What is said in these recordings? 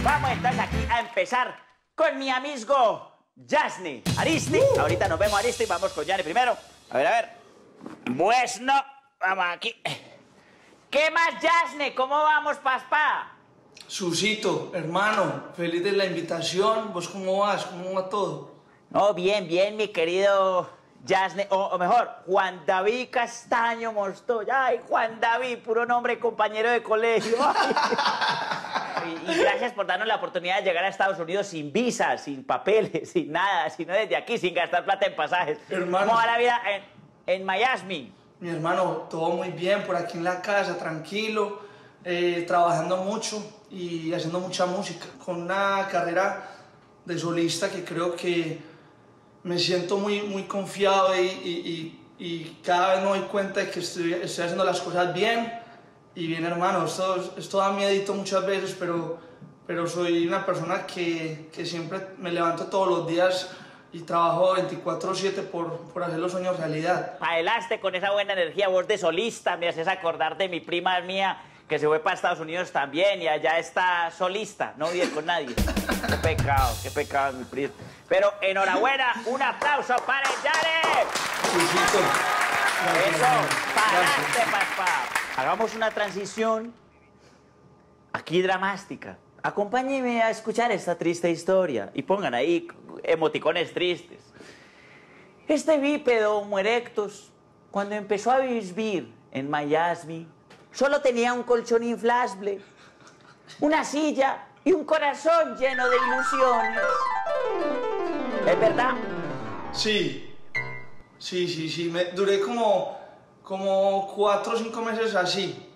Vamos entonces aquí a empezar con mi amigo Yasni. Aristi. Ahorita nos vemos, Aristi. Vamos con Yasni primero. A ver. Bueno, vamos aquí. ¿Qué más, Yasni? ¿Cómo vamos, papá? Susito, hermano, feliz de la invitación. ¿Vos cómo vas? ¿Cómo va todo? No, bien, mi querido Yasni. O mejor, Juan David Castaño Mostoya. Ay, Juan David, puro nombre, compañero de colegio. Y gracias por darnos la oportunidad de llegar a Estados Unidos sin visa, sin papeles, sin nada, sino desde aquí, sin gastar plata en pasajes. Hermano. ¿Cómo va la vida en Miami? Mi hermano, todo muy bien por aquí en la casa, tranquilo, trabajando mucho y haciendo mucha música, con una carrera de solista que creo que me siento muy confiado y cada vez me doy cuenta de que estoy haciendo las cosas bien. Y bien, hermano, esto da miedito muchas veces, pero soy una persona que siempre me levanto todos los días y trabajo 24/7 por hacer los sueños realidad. Adelante con esa buena energía, vos de solista, me haces acordar de mi prima mía que se fue para Estados Unidos también y allá está solista, no vive con nadie. Qué pecado, mi prima. Pero enhorabuena, un aplauso para el Yare. Susito. Eso, pa'lante, papá. Hagamos una transición aquí dramática. Acompáñenme a escuchar esta triste historia y pongan ahí emoticones tristes. Este bípedo Homo erectus, cuando empezó a vivir en Miami, solo tenía un colchón inflable, una silla y un corazón lleno de ilusiones. ¿Es verdad? Sí. Duré como 4 o 5 meses así.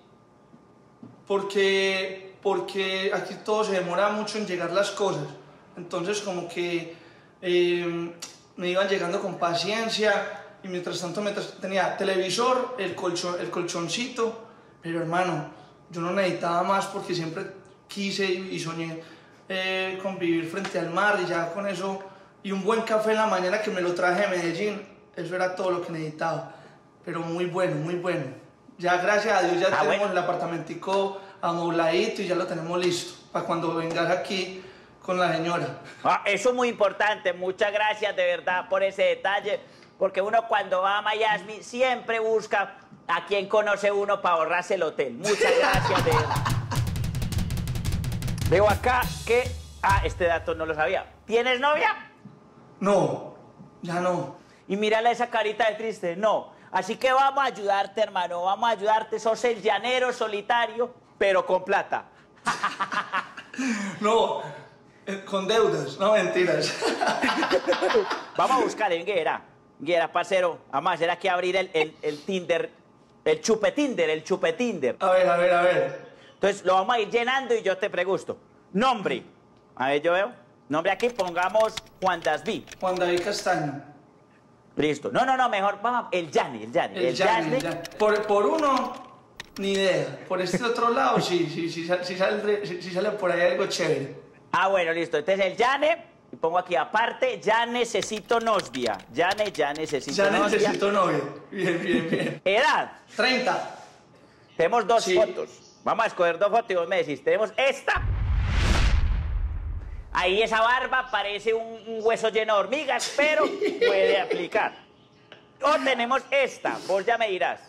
Porque aquí todo se demora mucho en llegar las cosas. Entonces como que me iban llegando con paciencia y mientras tanto tenía televisor, el colchoncito. Pero hermano, yo no necesitaba más porque siempre quise y soñé con vivir frente al mar y ya con eso. Y un buen café en la mañana que me lo traje de Medellín, eso era todo lo que necesitaba. Pero muy bueno. Ya gracias a Dios ya tenemos el apartamentico amobladito y ya lo tenemos listo para cuando vengas aquí con la señora. Eso es muy importante, muchas gracias de verdad por ese detalle, porque uno cuando va a Miami siempre busca a quien conoce uno para ahorrarse el hotel. Muchas gracias de verdad. Veo acá que... este dato no lo sabía. ¿Tienes novia? No, ya no. Y mírale esa carita de triste, no. Así que vamos a ayudarte, hermano, vamos a ayudarte. Sos el llanero solitario, pero con plata. No, con deudas, no mentiras. Vamos a buscar en Guera, parcero. Vamos a hacer aquí abrir el Tinder, el chupetinder. A ver. Entonces lo vamos a ir llenando y yo te pregunto. Nombre. A ver, yo veo. Nombre aquí, pongamos Juan David. Juan David Castaño. Listo. No, mejor, vamos, el Yasni. Por uno, ni idea. Por este otro lado, sí sale por ahí algo chévere. Bueno, listo. Entonces el Yane, y pongo aquí aparte, ya necesito novia. Ya necesito novia. Bien. Edad. 30. Tenemos 2 fotos. Vamos a escoger 2 fotos y vos me decís, tenemos esta. Ahí esa barba parece un hueso lleno de hormigas, pero puede aplicar. O tenemos esta, vos ya me dirás.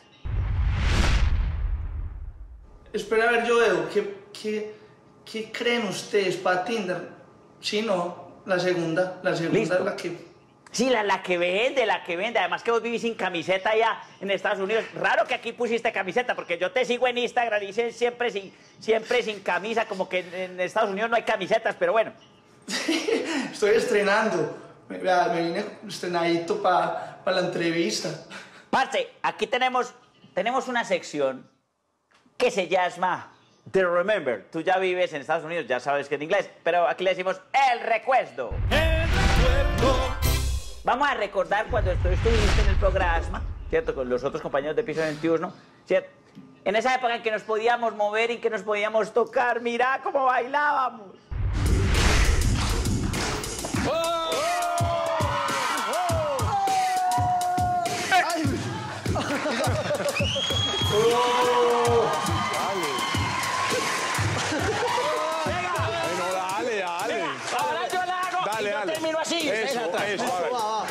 Espera a ver, yo veo, ¿qué creen ustedes para Tinder? Sí, no, la segunda ¿Listo? es la que... Sí, la que vende. Además que vos vivís sin camiseta allá en Estados Unidos. Raro que aquí pusiste camiseta, porque yo te sigo en Instagram y dicen siempre sin camisa, como que en Estados Unidos no hay camisetas, pero bueno. Estoy estrenando. Me vine estrenadito para la entrevista. Parce, aquí tenemos una sección que se llama The Remember. Tú ya vives en Estados Unidos, ya sabes que es en inglés, pero aquí le decimos el recuerdo. Vamos a recordar cuando estuviste en el programa, ¿cierto? Con los otros compañeros de Piso 21, ¿cierto? En esa época en que nos podíamos mover y que nos podíamos tocar, mirá cómo bailábamos. Eso, hágale.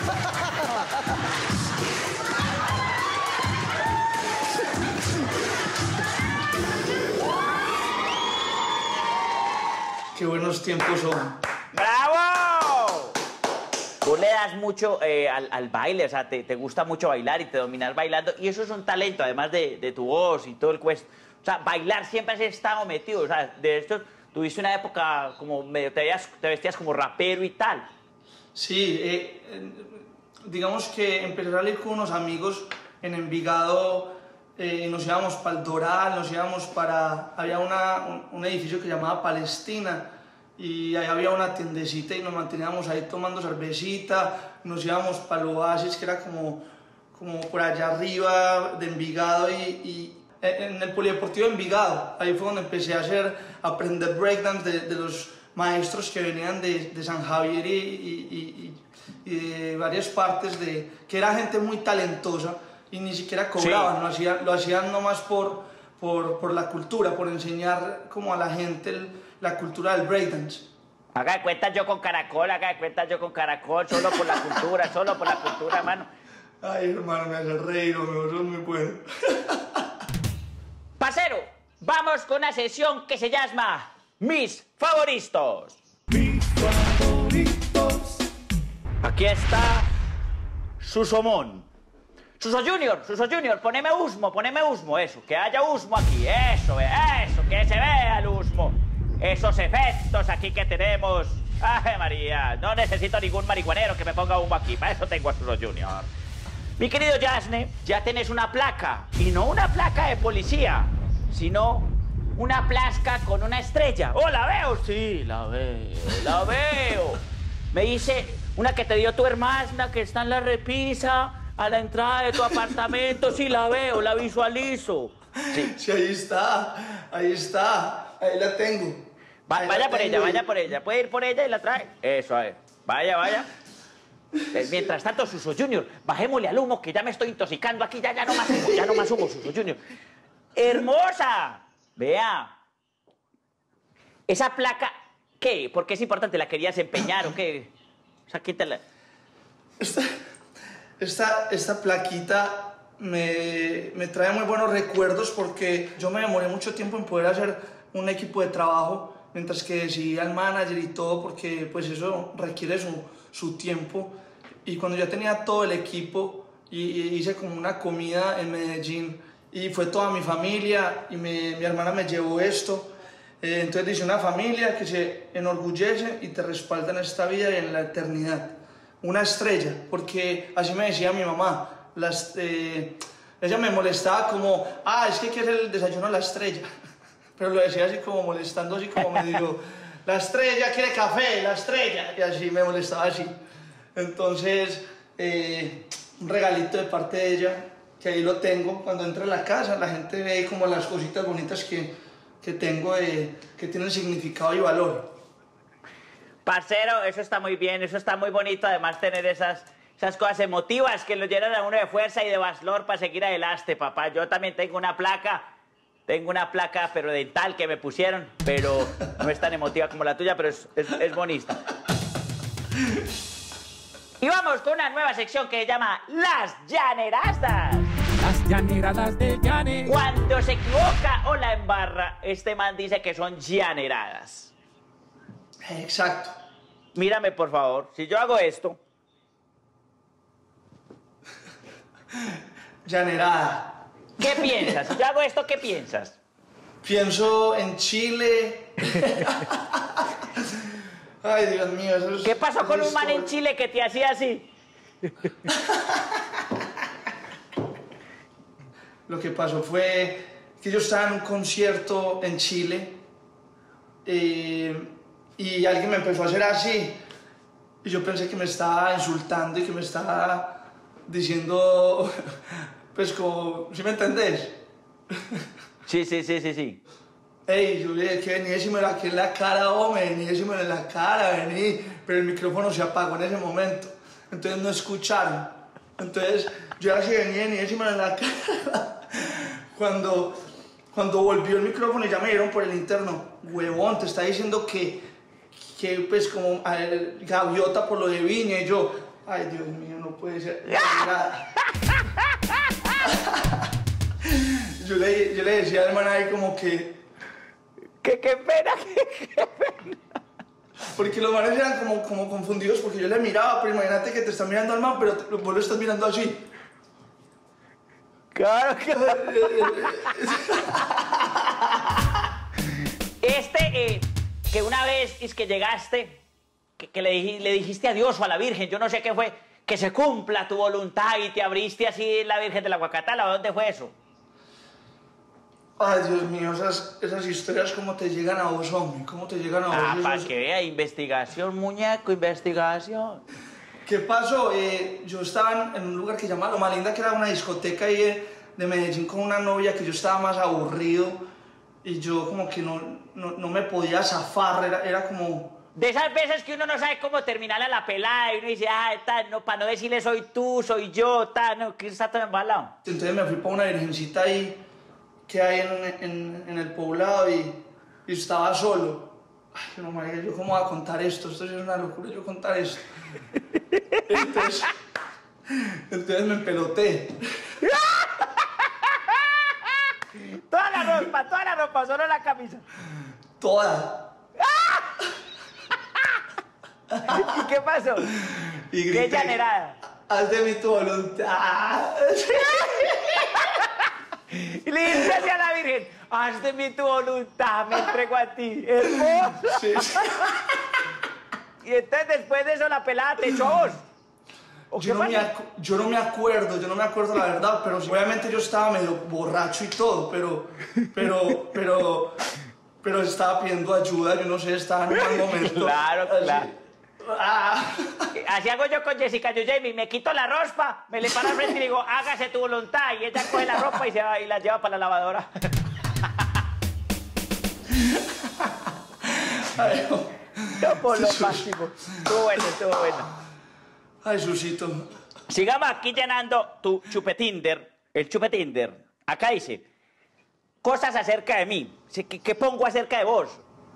Qué buenos tiempos son. ¡Bravo! Vos le das mucho al baile, o sea, te gusta mucho bailar y te dominas bailando, y eso es un talento, además de tu voz y todo el cuento. O sea, bailar siempre has estado metido, o sea, de esto tuviste una época como medio, te vestías como rapero y tal. Sí, digamos que empecé a salir con unos amigos en Envigado, nos íbamos para el Doral, nos íbamos para... Había un edificio que se llamaba Palestina, y ahí había una tiendecita y nos manteníamos ahí tomando cervecita, nos íbamos para el Oasis, que era como por allá arriba de Envigado, y en el Polideportivo de Envigado, ahí fue donde empecé a aprender breakdance de los maestros que venían de San Javier y de varias partes, que era gente muy talentosa y ni siquiera cobraban, sí. Lo hacían nomás por la cultura, por enseñar como a la gente la cultura del breakdance. Haga de cuenta yo con Caracol, solo por la cultura, mano. Ay, hermano, me hace reír, mejor son muy buenos. Parcero, vamos con una sesión que se llama Mis Favoritos. Mis favoritos. Aquí está Susomón. Suso Junior, poneme husmo, eso, que haya husmo aquí, eso, que se vea el husmo. Esos efectos aquí que tenemos. ¡Ay, María! No necesito ningún marihuanero que me ponga humo aquí, para eso tengo a Suso Junior. Mi querido Yasne, ya tenés una placa, y no una placa de policía, sino una placa con una estrella. ¡Oh, la veo! Sí, la veo. Me dice una que te dio tu hermana, que está en la repisa, a la entrada de tu apartamento. Sí, la veo, la visualizo. Sí, sí, ahí está, ahí la tengo. Vaya por ella, puede ir por ella y la trae. Eso, a ver, vaya. Mientras tanto, Suso Junior, bajémosle al humo, que ya me estoy intoxicando aquí, ya no más humo, Suso Junior. ¡Hermosa! Vea. Esa placa, ¿qué? ¿Por qué es importante? ¿La querías empeñar o qué? O sea, quítala. Esta plaquita me trae muy buenos recuerdos, porque yo me demoré mucho tiempo en poder hacer un equipo de trabajo, mientras que decidí al manager y todo, porque pues eso requiere su tiempo. Y cuando ya tenía todo el equipo, y hice como una comida en Medellín, y fue toda mi familia, y mi hermana me llevó esto. Entonces dice: una familia que se enorgullece y te respalda en esta vida y en la eternidad. Una estrella, porque así me decía mi mamá. Ella me molestaba como: es que quiere el desayuno a la estrella. Pero lo decía así como molestando, así como medio: la estrella quiere café, la estrella. Y así me molestaba así. Entonces, un regalito de parte de ella, que ahí lo tengo. Cuando entra a la casa, la gente ve como las cositas bonitas que tengo, que tienen significado y valor. Parcero, eso está muy bien, eso está muy bonito, además tener esas cosas emotivas que lo llenan a uno de fuerza y de valor para seguir adelante, papá. Yo también tengo una placa, pero dental, que me pusieron, pero no es tan emotiva como la tuya, pero es bonita. Y vamos con una nueva sección que se llama Las Llaneradas. Las llaneradas de Llane. Cuando se equivoca o la embarra, este man dice que son llaneradas. Exacto. Mírame, por favor. Si yo hago esto... Llanerada. ¿Qué piensas? Si yo hago esto, ¿qué piensas? Pienso en Chile. Ay, Dios mío, eso es... ¿Qué pasó con un man en Chile que te hacía así? Lo que pasó fue que yo estaba en un concierto en Chile, y alguien me empezó a hacer así, y yo pensé que me estaba insultando y que me estaba diciendo, pues como, ¿sí me entendés? Sí. Ey, yo dije que vení, decímelo aquí en la cara, hombre, vení, decímelo en la cara, vení. Pero el micrófono se apagó en ese momento, entonces no escucharon. Entonces yo así vení, decímelo en la cara. Cuando volvió el micrófono y ya me dieron por el interno: huevón, te está diciendo que pues como gaviota por lo de Viña. Y yo, Ay, Dios mío, no puede ser. Nada. Yo le decía al man ahí como que... Qué pena, qué pena. Porque los manes eran como confundidos porque yo le miraba, pero imagínate que te están mirando al man, pero vos lo estás mirando así. Claro que... que una vez es que llegaste, que le dijiste adiós o a la Virgen, yo no sé qué fue, que se cumpla tu voluntad y te abriste así la Virgen de la Guacatala, ¿dónde fue eso? Ay, Dios mío, esas historias cómo te llegan a vos, hombre, cómo te llegan a vos. Ah, para que vea, investigación, muñeco, investigación. ¿Qué pasó? Yo estaba en un lugar que se llama Loma Linda, que era una discoteca ahí de Medellín con una novia que yo estaba más aburrido y yo como que no me podía zafar, era como... De esas veces que uno no sabe cómo terminar a la pelada y uno dice, ay, tal, no, para no decirle soy tú, soy yo, tal, no, que está todo embalado. Entonces me fui para una virgencita ahí que hay en el poblado y estaba solo. Ay, no, marica, ¿yo cómo voy a contar esto? Esto es una locura, yo contar esto. Entonces me empeloté. Toda la ropa, solo la camisa. Toda. ¿Y qué pasó? Y grité, ¿Qué llanerada? Haz de mí tu voluntad. Y le dijiste así a la Virgen, haz de mí tu voluntad, me entrego a ti. Hermoso. Sí, sí. Y entonces después de eso la pelada te echó a vos. Yo no me acuerdo la verdad, pero obviamente yo estaba medio borracho y todo, pero estaba pidiendo ayuda, yo no sé, estaba en un mal momento. Claro, así. claro. Ah. Así hago yo con Jessica Yujemi, me quito la ropa, me le paro al frente y digo, hágase tu voluntad, y ella coge la ropa y se va y la lleva para la lavadora. Ay, no. No, por lo máximo. Estuvo bueno. Ay, Susito. Sigamos aquí llenando tu chupetinder, el chupetinder. Acá dice, cosas acerca de mí. ¿Qué pongo acerca de vos?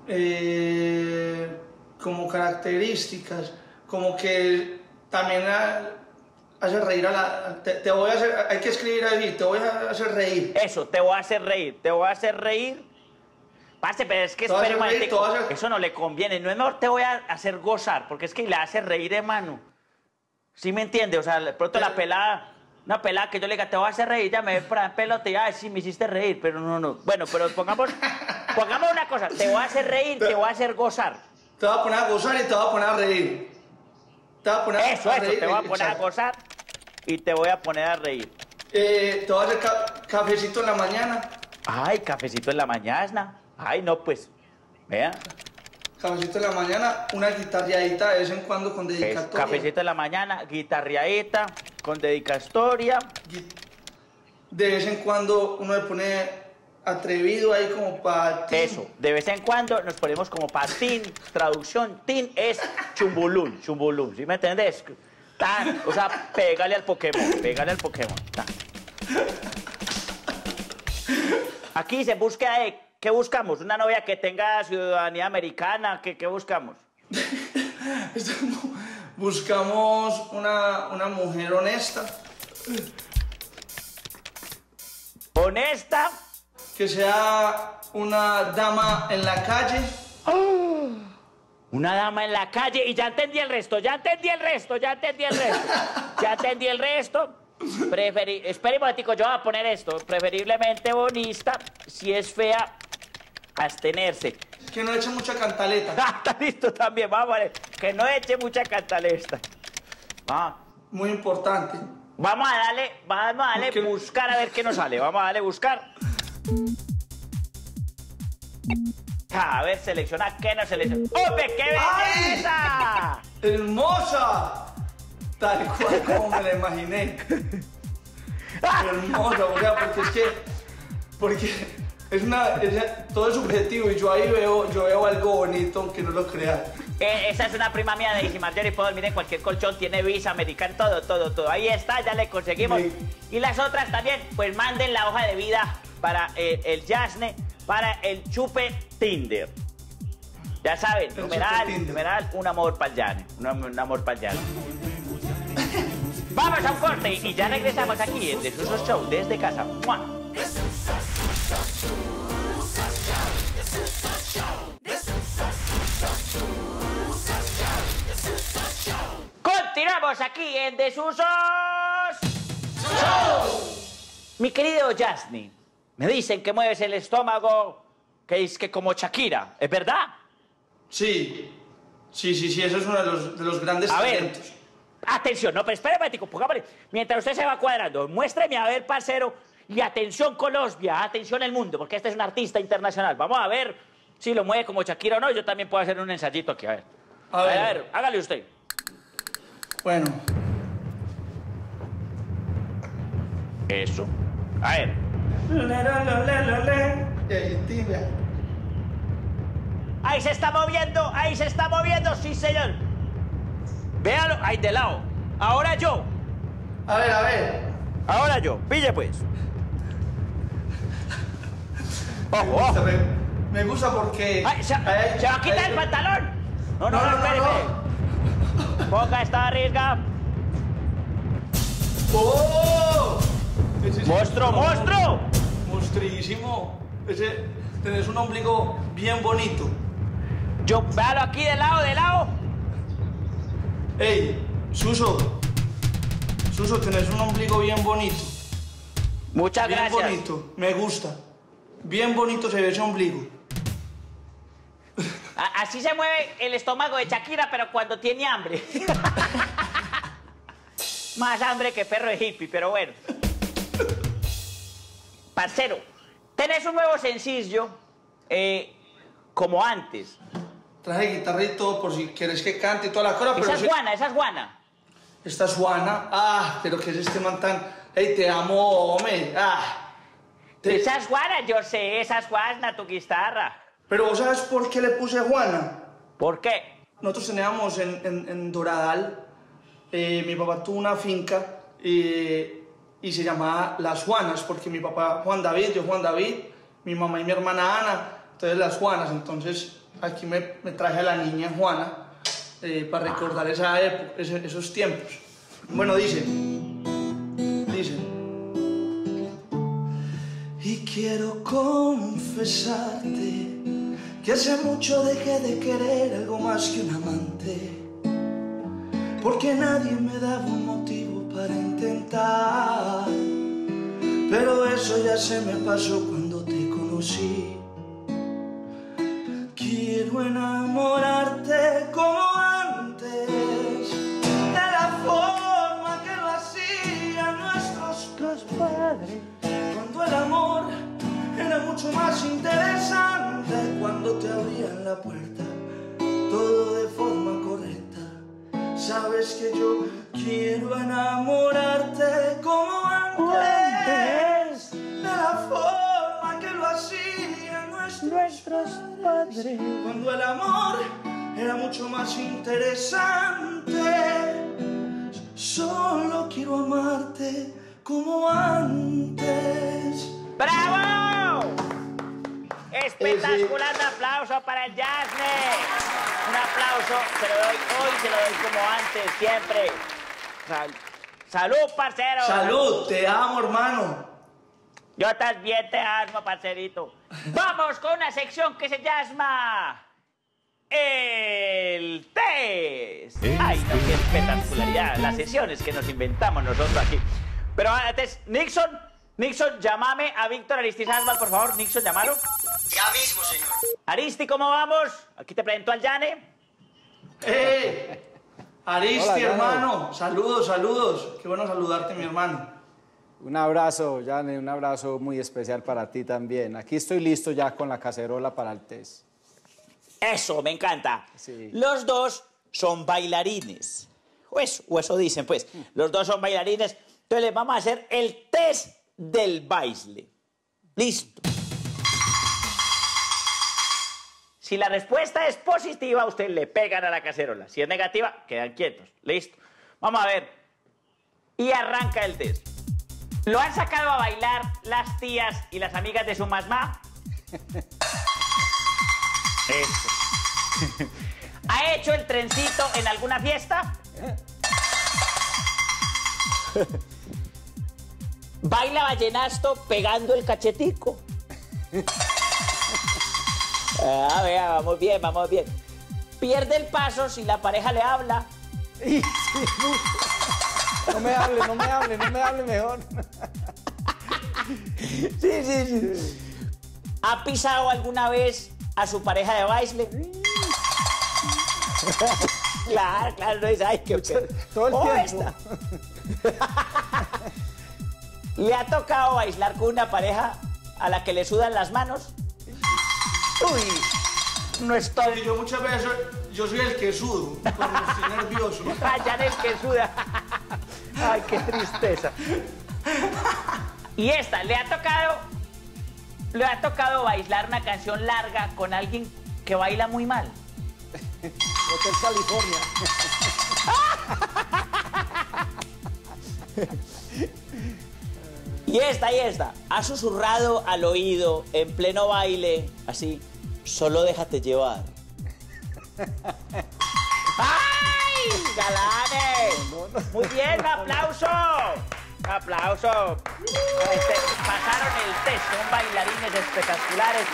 Como características, como que también hace reír a la... Te voy a hacer, hay que escribir así, te voy a hacer reír. Eso, te voy a hacer reír. Parce, pero es que espere un momentico, eso no le conviene. No es mejor te voy a hacer gozar, porque es que le hace reír, hermano. ¿Sí me entiende? O sea, de pronto la pelada, una pelada que yo le diga, te voy a hacer reír, ya me ve para el pelote y ay, sí, me hiciste reír, pero no. Bueno, pero pongamos una cosa, te voy a hacer reír, te voy a hacer gozar. Te voy a poner a gozar y te voy a poner a reír. Te voy a poner a reír, te voy a poner exacto. a gozar y te voy a poner a reír. Te voy a hacer cafecito en la mañana. Ay, cafecito en la mañana. Ay, no, pues, vea. Cafecito en la mañana, una guitarreadita de vez en cuando con dedicatoria. Cafecito en la mañana, guitarreadita, con dedicatoria. De vez en cuando uno le pone atrevido ahí como para... Eso, de vez en cuando nos ponemos como para tin. Traducción, tin es chumbulún, ¿sí me entendés? Tan, o sea, pégale al Pokémon. Tan. Aquí dice búsqueda de... ¿Qué buscamos? ¿Una novia que tenga ciudadanía americana? ¿Qué buscamos? Buscamos una mujer honesta. ¿Honesta? Que sea una dama en la calle. Oh, una dama en la calle. Y ya entendí el resto. Espere un momentico, yo voy a poner esto. Preferiblemente bonita. Si es fea, abstenerse. Que no eche mucha cantaleta. Ah, está listo también, vamos a ver. Que no eche mucha cantaleta. Ah. Muy importante. Vamos a darle buscar a ver qué nos sale. Vamos a darle buscar. A ver, selecciona qué nos selecciona. ¡Hombre, qué belleza! ¡Ay! ¡Hermosa! Tal cual como me la imaginé. Hermosa, o sea, porque todo es subjetivo y yo ahí veo algo bonito, aunque no lo creas. Esa es una prima mía de Easy Marjorie, puedo dormir en cualquier colchón, tiene visa americana, todo. Ahí está, ya le conseguimos. Sí. Y las otras también, pues manden la hoja de vida para el Yasne, para el chupe Tinder. Ya saben, numeral, un amor para el Yane, un amor para el Yane. Vamos a un corte y ya regresamos aquí en Desuso Show desde casa. ¡Mua! Continuamos aquí en Desusos Show. Mi querido Jasny, me dicen que mueves el estómago, que es que como Shakira, ¿es verdad? Sí, eso es uno de los grandes talentos. Atención, no, pero espera un momentico, pongámosle. Mientras usted se va cuadrando, muéstreme a ver, parcero, y atención Colombia, atención el mundo, porque este es un artista internacional. Vamos a ver si lo mueve como Shakira o no. Yo también puedo hacer un ensayito aquí, a ver. A ver, hágale usted. Bueno. Eso. A ver. Ahí se está moviendo, sí señor. Véalo, ahí de lado. Ahora yo. A ver. Ahora yo, pille pues. Ojo. Me gusta porque... Ay, ¿se va a quitar el pantalón? No, espere. Ponga esta barriga. ¡Oh! ¡Monstruo! Monstrísimo. Tenés un ombligo bien bonito. Yo, véalo aquí de lado. Ey, Suso, tenés un ombligo bien bonito. Muchas gracias. Bien bonito, me gusta. Bien bonito se ve ese ombligo. Así se mueve el estómago de Shakira, pero cuando tiene hambre. Más hambre que perro de hippie, pero bueno. Parcero, tenés un nuevo sencillo, como antes. Traje guitarra y todo por si quieres que cante y toda la cosa, pero... Esa es Juana. Esta es Juana. Pero que es este man tan... Ey, te amo, hombre. Esa es Juana, yo sé, esa es Juana, tu guitarra. Pero ¿vos sabes por qué le puse Juana? ¿Por qué? Nosotros teníamos en Doradal, mi papá tuvo una finca y se llamaba Las Juanas, porque mi papá Juan David, yo Juan David, mi mamá y mi hermana Ana, entonces Las Juanas. Entonces aquí me traje a la niña Juana para recordar esa época, esos tiempos. Bueno, dice... Y quiero confesarte que hace mucho dejé de querer algo más que un amante, porque nadie me daba un motivo para intentar, pero eso ya se me pasó cuando te conocí. Quiero enamorarte como antes, de la forma que lo hacían nuestros padres, cuando el amor era mucho más interesante, cuando te abrían la puerta, todo de forma correcta. Sabes que yo quiero enamorarte como antes, de la forma que lo hacían nuestros padres, cuando el amor era mucho más interesante. Solo quiero amarte como antes. ¡Bravo! Espectacular, un aplauso para el Jasny. Un aplauso, se lo doy hoy, se lo doy como antes, siempre. ¡Salud, parcero! ¡Salud! Te amo, hermano. Yo también te amo, parcerito. Vamos con una sección que se llama... El test. ¡Ay, no, qué espectacularidad! Las sesiones que nos inventamos nosotros aquí. Pero antes, Nixon, llámame a Víctor Aristizabal, por favor. Nixon, llámalo. Ya mismo, señor. Aristi, ¿cómo vamos? Aquí te presento al Yane. Aristi, hola, hermano. Saludos. Qué bueno saludarte, mi hermano. Un abrazo, Yane, un abrazo muy especial para ti también. Aquí estoy listo ya con la cacerola para el test. Eso, me encanta. Sí. Los dos son bailarines. O eso dicen, pues. Los dos son bailarines. Entonces les vamos a hacer el test del baile. Listo. Si la respuesta es positiva, ustedes le pegan a la cacerola. Si es negativa, quedan quietos. Listo. Vamos a ver. Y arranca el test. ¿Lo han sacado a bailar las tías y las amigas de su mamá? Eso. ¿Ha hecho el trencito en alguna fiesta? Baila vallenato pegando el cachetico. Vea, vamos bien, vamos bien. Pierde el paso si la pareja le habla. Y sí, no me hable, no me hable, no me hable mejor. Sí. ¿Ha pisado alguna vez a su pareja de baile? Claro, no es, ay, qué Todo el tiempo. esta. ¿Le ha tocado bailar con una pareja a la que le sudan las manos? Uy, no estoy... Yo muchas veces, yo soy el que sudo, cuando estoy nervioso. Ya no es que suda. Ay, qué tristeza. Y esta, ¿le ha tocado bailar una canción larga con alguien que baila muy mal? Hotel California. Y esta. ¿Ha susurrado al oído en pleno baile, así, solo déjate llevar? ¡Ay, galanes! Muy bien, un aplauso. Un aplauso. Pasaron el test, son bailarines espectaculares.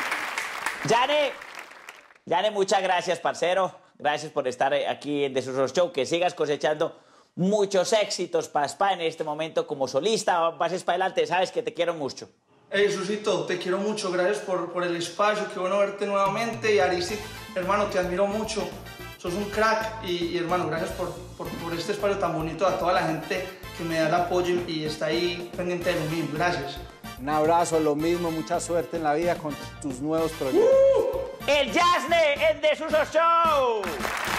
Yane, muchas gracias, parcero. Gracias por estar aquí en Desusos Show. Que sigas cosechando muchos éxitos, Paspa, en este momento como solista. Pases para adelante, sabes que te quiero mucho. Susito, te quiero mucho. Gracias por el espacio. Qué bueno verte nuevamente. Y Aristide, hermano, te admiro mucho. Sos un crack. Y hermano, gracias por este espacio tan bonito. A toda la gente que me da el apoyo y está ahí pendiente de lo mismo. Gracias. Un abrazo, lo mismo, mucha suerte en la vida con tus nuevos proyectos. El Yasne en Desusos Show.